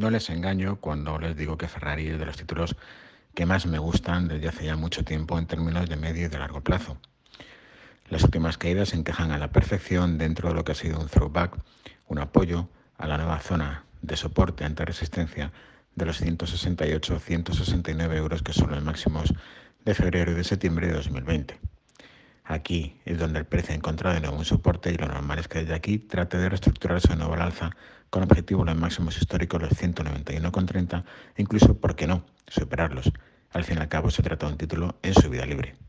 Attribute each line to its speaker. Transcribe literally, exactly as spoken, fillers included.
Speaker 1: No les engaño cuando les digo que Ferrari es de los títulos que más me gustan desde hace ya mucho tiempo en términos de medio y de largo plazo. Las últimas caídas encajan a la perfección dentro de lo que ha sido un throwback, un apoyo a la nueva zona de soporte ante resistencia de los ciento sesenta y ocho a ciento sesenta y nueve euros, que son los máximos de febrero y de septiembre de dos mil veinte. Aquí es donde el precio ha encontrado de nuevo un soporte y lo normal es que desde aquí trate de reestructurarse de nuevo al alza con objetivo los máximos históricos, los ciento noventa y uno con treinta, e incluso, ¿por qué no?, superarlos. Al fin y al cabo se trata de un título en subida libre.